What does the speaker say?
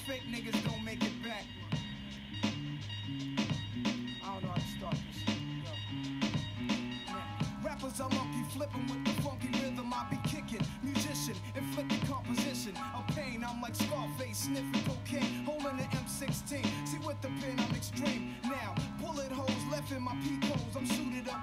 fake niggas don't make it back. I don't know how to start this shit. Rappers are monkey flipping with the funky rhythm I be kicking. Musician, inflicting composition of pain. I'm like Scarface, sniffing cocaine, holding an M16. See with the pen I'm extreme. Now, bullet holes left in my peak holes. I'm suited up